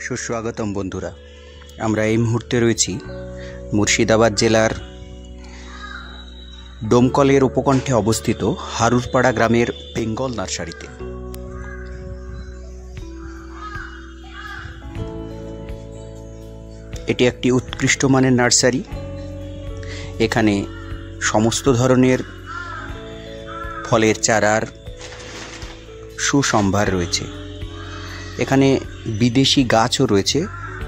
সুস্বাগতম বন্ধুরা, আমরা এই মুহূর্তে রয়েছি মুর্শিদাবাদ জেলার ডোমকলের উপকণ্ঠে অবস্থিত হারুরপাড়া গ্রামের বেঙ্গল নার্সারিতে। এটি একটি উৎকৃষ্ট মানের নার্সারি। এখানে সমস্ত ধরনের ফলের চারার সুসম্ভার রয়েছে। এখানে বিদেশি গাছও রয়েছে।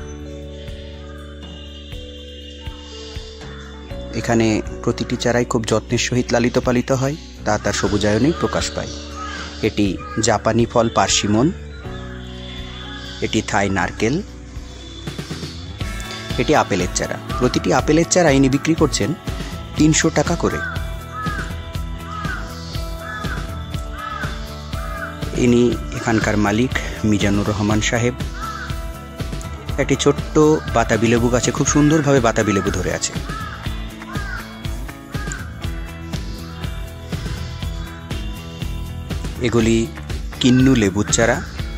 এখানে প্রতিটি চারাই খুব যত্নের সহিত লালিত পালিত হয়, তা তার সবুজায়নেই প্রকাশ পায়। এটি জাপানি ফল পার্সিমন, এটি থাই নারকেল, এটি আপেলের চারা। প্রতিটি আপেলের চারা ইনি বিক্রি করছেন 300 টাকা করে। ইনি এখানকার মালিক মিজানুর রহমান সাহেব। একটি ছোট্ট বাতাবি লেবু গাছে খুব সুন্দরভাবে বাতাবি লেবু ধরে আছে। এগুলি কিন্নু লেবুর চারা,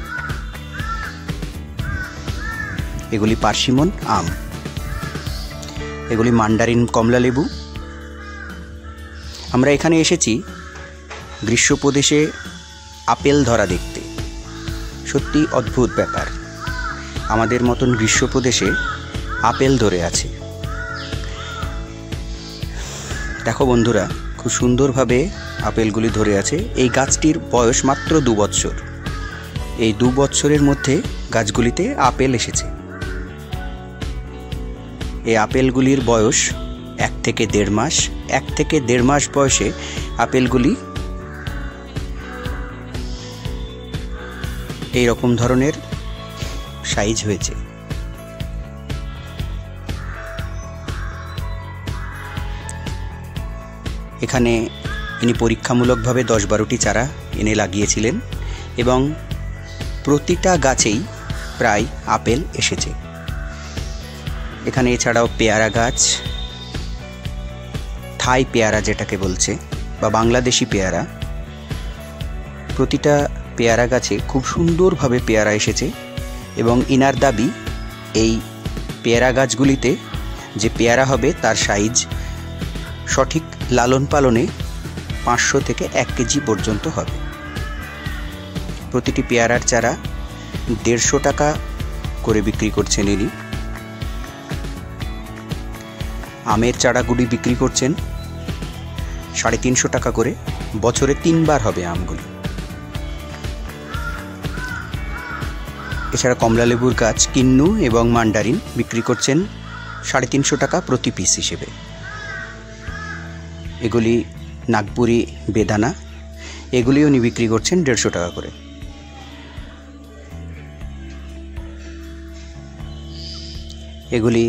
এগুলি পার্সিমন আম, এগুলি মান্ডারিন কমলা লেবু। আমরা এখানে এসেছি গ্রীষ্মপ্রদেশে আপেল ধরা দেখতে। সত্যি অদ্ভুত ব্যাপার, আমাদের মতন গ্রীষ্মপ্রদেশে আপেল ধরে আছে। দেখো বন্ধুরা, খুব সুন্দরভাবে আপেলগুলি ধরে আছে। এই গাছটির বয়স মাত্র 2 বছর। এই 2 বছরের মধ্যে গাছগুলিতে আপেল এসেছে। এই আপেলগুলির বয়স 1 থেকে 1.5 মাস। 1 থেকে 1.5 মাস বয়সে আপেলগুলি এই রকম ধরনের সাইজ হয়েছে। এখানে ইনি পরীক্ষামূলকভাবে 10-12টি চারা এনে লাগিয়েছিলেন এবং প্রতিটা গাছেই প্রায় আপেল এসেছে। এখানে এছাড়াও পেয়ারা গাছ, থাই পেয়ারা যেটাকে বলছে বা বাংলাদেশি পেয়ারা, প্রতিটা পেয়ারা গাছে খুব সুন্দরভাবে পেয়ারা এসেছে এবং ইনার দাবি এই পেয়ারা গাছগুলিতে যে পেয়ারা হবে তার সাইজ সঠিক লালন পালনে 500 থেকে 1 কেজি পর্যন্ত হবে। প্রতিটি পেয়ারার চারা 150 টাকা করে বিক্রি করছেন ইনি। আমের চারাগুলি বিক্রি করছেন 350 টাকা করে। বছরে 3 বার হবে আমগুলি। এছাড়া কমলা লেবুর গাছ কিন্নু এবং মান্ডারিন বিক্রি করছেন 350 টাকা প্রতি পিস হিসেবে। এগুলি নাগপুরি বেদানা, এগুলিও উনি বিক্রি করছেন 150 টাকা করে। এগুলি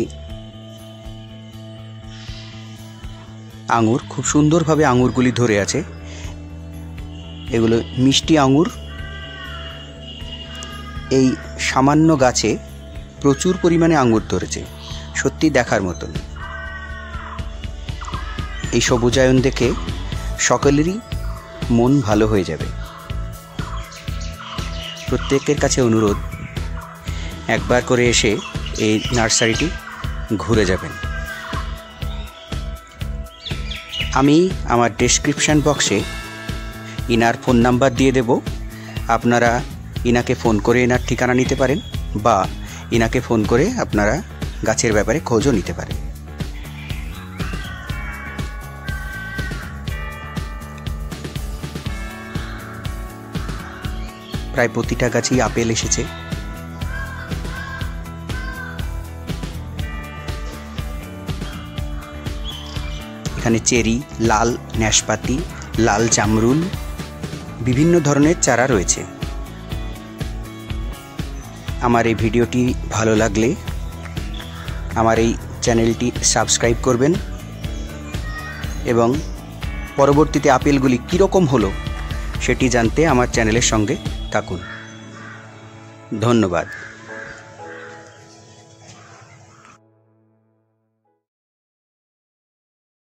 আঙুর, খুব সুন্দরভাবে আঙুরগুলি ধরে আছে। এগুলো মিষ্টি আঙুর। এই সামান্য গাছে প্রচুর পরিমাণে আঙুর ধরেছে, সত্যি দেখার মতন। এই সবুজায়ন দেখে সকলেরই মন ভালো হয়ে যাবে। প্রত্যেকের কাছে অনুরোধ, একবার করে এসে এই নার্সারিটি ঘুরে যাবেন। আমি আমার ডেসক্রিপশন বক্সে ইনার ফোন নাম্বার দিয়ে দেব। আপনারা ইনাকে ফোন করে এনার ঠিকানা নিতে পারেন বা ইনাকে ফোন করে আপনারা গাছের ব্যাপারে খোঁজও নিতে পারেন। প্রায় প্রতিটা গাছেই আপেল এসেছে। এখানে চেরি, লাল নাশপাতি, লাল জামরুল, বিভিন্ন ধরনের চারা রয়েছে। আমার এই ভিডিওটি ভালো লাগলে আমার এই চ্যানেলটি সাবস্ক্রাইব করবেন এবং পরবর্তীতে আপেলগুলি কীরকম হলো সেটি জানতে আমার চ্যানেলের সঙ্গে থাকুন। ধন্যবাদ।